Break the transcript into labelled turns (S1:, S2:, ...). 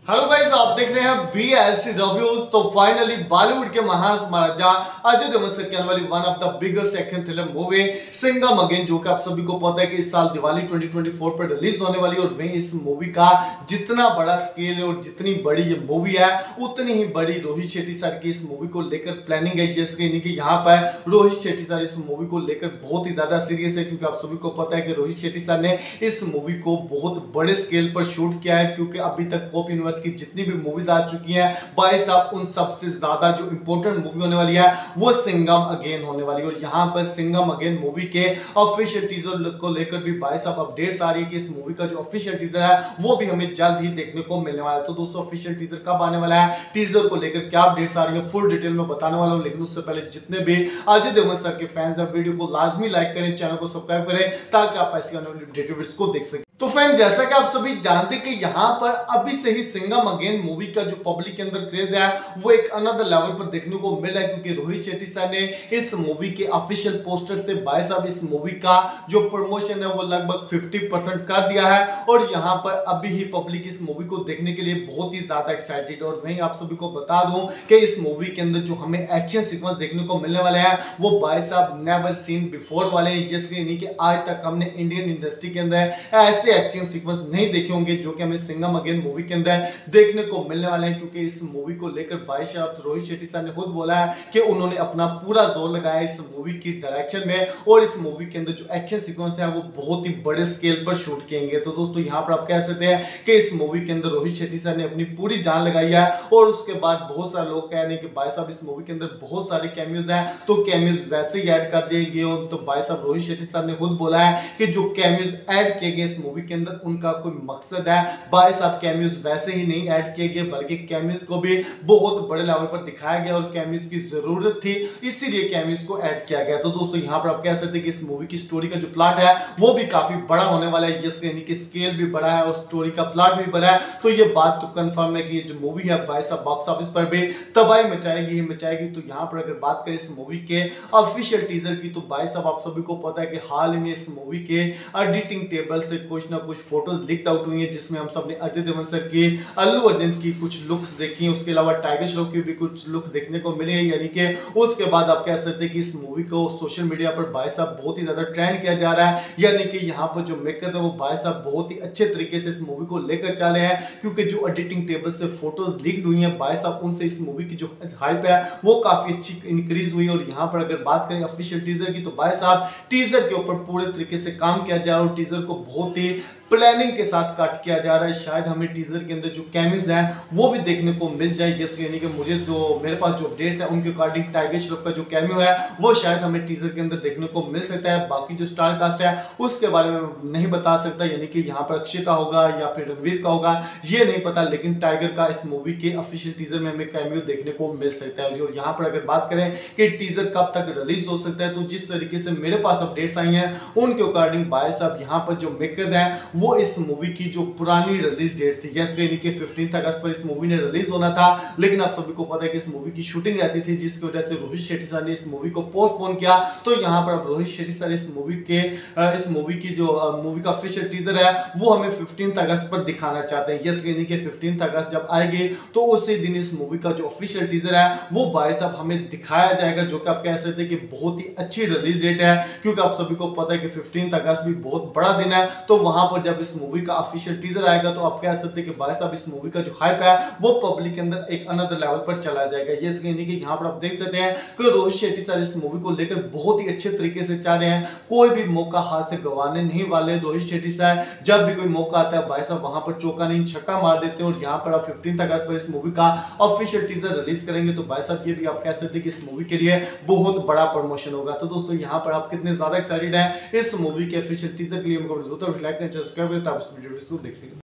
S1: Hello guys, आप देख रहे हैं बीएससी रिव्यूज। तो फाइनली बॉलीवुड के महाराजा अजय देवगन सर की आने वाली one of the biggest action thriller movie Singham again, जो कि आप सभी को पता है कि इस साल दिवाली 2024 पर रिलीज होने वाली है। और वहीं इस मूवी का जितना बड़ा स्केल है और जितनी बड़ी ये मूवी है उतनी ही बड़ी रोहित शेट्टी सर की इस मूवी को लेकर प्लानिंग है। जैसे कि यहाँ पर रोहित शेट्टी सर इस मूवी को लेकर बहुत ही ज्यादा सीरियस है, क्योंकि आप सभी को पता है कि रोहित शेट्टी सर ने इस मूवी को बहुत बड़े स्केल पर शूट किया है, क्योंकि अभी तक कॉप यूनिवर्स की जितनी भी मूवीज आ चुकी हैं भाई साहब, उन सबसे ज्यादा जो इंपॉर्टेंट मूवी होने वाली है वो सिंघम अगेन होने वाली है। और यहां पर सिंघम अगेन मूवी के ऑफिशियल टीजर को लेकर भी भाई साहब अपडेट्स आ रही है कि इस मूवी का जो ऑफिशियल टीजर है वो भी हमें जल्द ही देखने को मिलने वाला है। तो दोस्तों, ऑफिशियल टीजर कब आने वाला है, टीजर को लेकर क्या अपडेट्स आ रही है, फुल डिटेल में बताने वाला हूं। लेकिन उससे पहले जितने भी अजय देवगन सर के फैंस हैं, वीडियो को लाजमी लाइक करें, चैनल को सब्सक्राइब करें, ताकि आप ऐसी आने वाली अपडेटेड वीडियोस को देख सकें। तो फ्रेंड, जैसा कि आप सभी जानते हैं कि यहाँ पर अभी से ही सिंघम अगेन मूवी का जो पब्लिक के अंदर क्रेज है वो एक अनदर लेवल पर देखने को मिला है, क्योंकि रोहित शेट्टी सर ने इस मूवी के ऑफिशियल पोस्टर से भाई साहब इस मूवी का जो प्रमोशन है वो लगभग 50% कर दिया है। और यहाँ पर अभी ही पब्लिक इस मूवी को देखने के लिए बहुत ही ज्यादा एक्साइटेड। और वहीं आप सभी को बता दूं कि इस मूवी के अंदर जो हमें एक्शन सीक्वेंस देखने को मिलने वाले हैं वो भाई साहब नेवर सीन बिफोर वाले हैं। जैसे नहीं कि आज तक हमने इंडियन इंडस्ट्री के अंदर ऐसे एक्शन सीक्वेंस नहीं देखे होंगे जो कि हमें सिंघम अगेन मूवी के अंदर देखने को मिलने वाले हैं। क्योंकि इस मूवी को लेकर भाई साहब रोहित शेट्टी सर ने खुद बोला है कि उन्होंने अपना पूरा जोर लगाया इस मूवी की डायरेक्शन में, और इस मूवी के अंदर जो एक्शन सीक्वेंस है वो बहुत ही बड़े स्केल पर शूट किएंगे। तो दोस्तों, यहाँ पर आप कह सकते हैं कि इस मूवी के अंदर रोहित शेट्टी सर ने अपनी पूरी जान लगाई है। और उसके बाद बहुत सारे लोग कह रहे हैं कि भाई साहब इस मूवी के अंदर बहुत सारे कैमियोज हैं, तो कैमियोज वैसे ही ऐड कर दिए गए। तो भाई साहब रोहित शेट्टी सर ने खुद बोला है कि जो कैमियोज ऐड किए गए इस मूवी के अंदर उनका कोई मकसद है। भाई साहब कैमियोज वैसे ही नहीं ऐड किए गए, बल्कि कैमियोज को भी बहुत बड़े लेवल पर दिखाया गया और कैमियोज की जरूरत थी, इसीलिए कैमियोज को ऐड किया गया। तो दोस्तों, यहाँ पर आप कह सकते हैं कि इस मूवी की स्टोरी का जो प्लॉट है वो भी काफी बड़ा होने वाला है। यस, यानी कि स्केल भी बड़ा है और स्टोरी का प्लॉट भी बड़ा है। तो ये बात तो कंफर्म है कि ये जो मूवी है भाई साहब बॉक्स ऑफिस पर भी तबाही मचाएगी ही मचाएगी। तो यहाँ पर अगर बात करें इस मूवी के ऑफिशियल टीजर की, तो भाई साहब आप सभी को पता है कि हाल में इस मूवी के एडिटिंग टेबल से कुछ ना कुछ फोटोज लीक आउट हुई है, जिसमें हम सब ने अजय देवगन सर की, अल्लू अर्जुन की कुछ लुक्स देखी, उसके अलावा टाइगर श्रॉफ की भी कुछ लुक देखने को मिले हैं। यानी कि उसके बाद आप कह सकते हैं कि इस मूवी को सोशल मीडिया पर भाई साहब बहुत ही ज्यादा ट्रेंड किया जा रहा है। यानी कि यहाँ पर जो मेकर है वो भाई साहब बहुत ही अच्छे तरीके से इस मूवी को लेकर चले हैं, क्योंकि जो एडिटिंग टेबल से फोटोज लीक हुई हैं भाई साहब, उनसे इस मूवी की जो हाइप है वो काफी अच्छी इंक्रीज हुई। और यहाँ पर अगर बात करें ऑफिशियल टीजर की, तो भाई साहब टीजर के ऊपर पूरे तरीके से काम किया जा रहा है और टीजर को बहुत ही प्लानिंग के साथ कट किया जा रहा है। शायद हमें टीजर के अंदर जो कैमियोज हैं वो भी देखने को मिल जाए। जैसे यानी कि मेरे पास जो अपडेट है उनके अकॉर्डिंग टाइगर श्रॉफ का जो कैमियो है वो शायद हमें टीजर के अंदर देखने को मिल सकता है। बाकी जो स्टार कास्ट है उसके बारे में नहीं बता सकता, यानी कि यहाँ पर अक्षय का होगा या फिर रणवीर का होगा ये नहीं पता, लेकिन टाइगर का इस मूवी के ऑफिशियल टीजर में हमें कैमियो देखने को मिल सकता है। और यहाँ पर अगर बात करें कि टीजर कब तक रिलीज हो सकता है, तो जिस तरीके से मेरे पास अपडेट्स आई हैं उनके अकॉर्डिंग भाई साहब यहाँ पर जो मेकर है वो इस मूवी की जो पुरानी रिलीज डेट थी, जैसे यानी कि 15 अगस्त पर इस मूवी ने रिलीज होना था, लेकिन आप सभी को पता है कि इस मूवी की शूटिंग रहती थी, जिसकी वजह से रोहित शेट्टी सर ने इस मूवी को पोस्टपोन किया। तो यहाँ पर अब रोहित शेट्टी सर इस मूवी की जो मूवी का ऑफिशियल टीजर है वो हमें 15 अगस्त पर दिखाना चाहते हैं। यस, यानी कि 15 अगस्त जब आएगी तो उसी दिन इस मूवी का जो ऑफिशियल टीजर है वो भाई साहब हमें दिखाया जाएगा, जो कि आप कह सकते हैं कि बहुत ही अच्छी रिलीज डेट है, क्योंकि आप सभी को पता है कि 15 अगस्त भी बहुत बड़ा दिन है। तो वहां पर जब इस मूवी का ऑफिशियल टीजर आएगा तो आप कह सकते हैं कि भाई साहब इस मूवी का जो हाइप है वो पब्लिक के अंदर एक अनदर लेवल पर चला जाएगा। ये यानी कि यहाँ पर आप देख सकते हैं कि रोहित शेट्टी सर इस मूवी को लेकर बहुत ही अच्छे तरीके से चल रहे हैं, कोई भी मौका हाथ से गंवाने नहीं वाले रोहित शेट्टी सर। जब भी कोई मौका आता है भाई साहब वहां पर चौका नहीं छक्का मार देते हैं। और यहाँ पर आप 15 अगस्त पर इस मूवी का ऑफिशियल टीजर रिलीज करेंगे तो भाई साहब ये भी आप कह सकते हैं कि इस मूवी के लिए बहुत बड़ा प्रमोशन होगा। तो दोस्तों, यहाँ पर आप कितने ज्यादा एक्साइटेड हैं इस मूवी के ऑफिशियल टीजर के लिए, सब्सक्राइब करें, वीडियो देख सकते हैं।